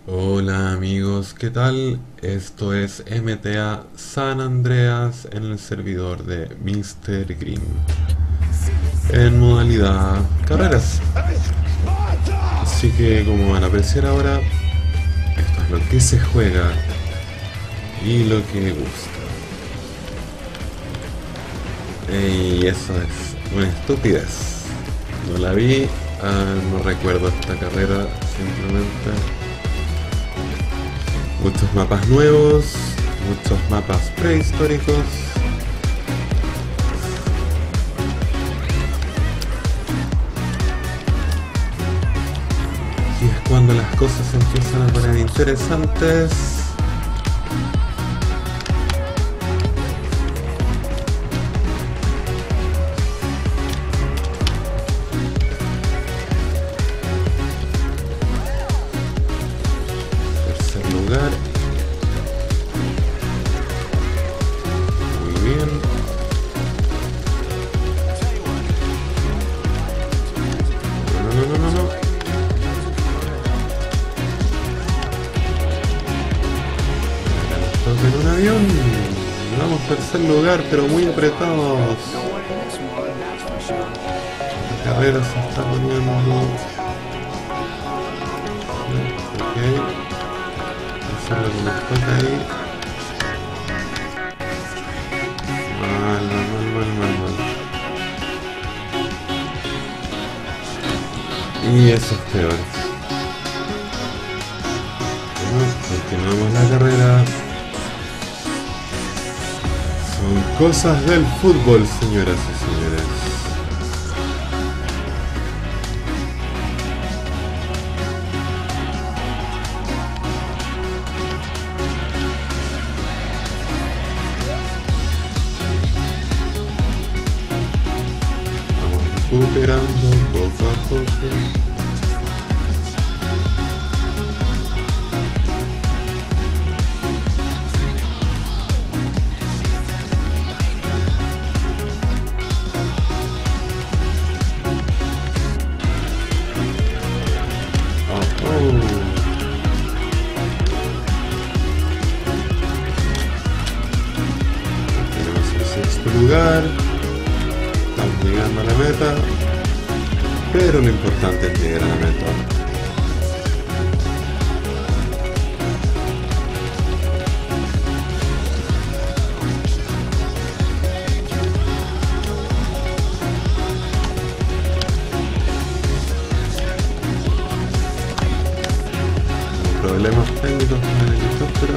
Hola amigos, ¿qué tal? Esto es MTA San Andreas en el servidor de Mr. Green en modalidad carreras. Así que como van a apreciar ahora, esto es lo que se juega y lo que gusta. Y eso es una estupidez. No la vi, no recuerdo esta carrera, simplemente muchos mapas nuevos, muchos mapas prehistóricos. Y es cuando las cosas empiezan a poner interesantes. Tercer lugar. Muy bien. No. Estamos en un avión. Vamos tercer lugar, pero muy apretados. La carrera se está poniendo. Ok. Hacer lo que nos toca ahí. Mal. Y eso es peor. Bueno, continuamos la carrera. Son cosas del fútbol, señoras y señores. Vamos recuperando poco a poco. Tenemos el sexto lugar. Estamos llegando a la meta. Pero lo importante es llegar a la meta. Problemas técnicos con el helicóptero.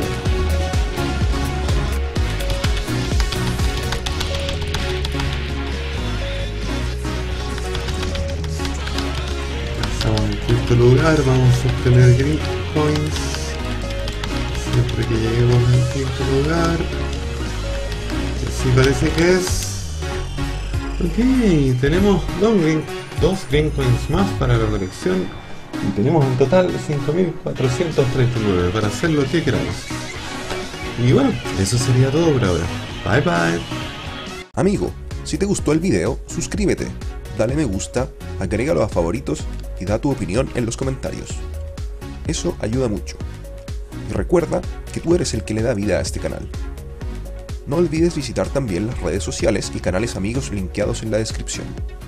Pasamos en quinto lugar, vamos a obtener Green Coins siempre que lleguemos al quinto lugar. Y así parece que es. Ok, tenemos dos Green Coins más para la colección. Y tenemos en total 5.439 para hacer lo que queramos. Y bueno, eso sería todo por ahora. Bye bye. Amigo, si te gustó el video, suscríbete, dale me gusta, agrégalo a favoritos y da tu opinión en los comentarios. Eso ayuda mucho. Y recuerda que tú eres el que le da vida a este canal. No olvides visitar también las redes sociales y canales amigos linkeados en la descripción.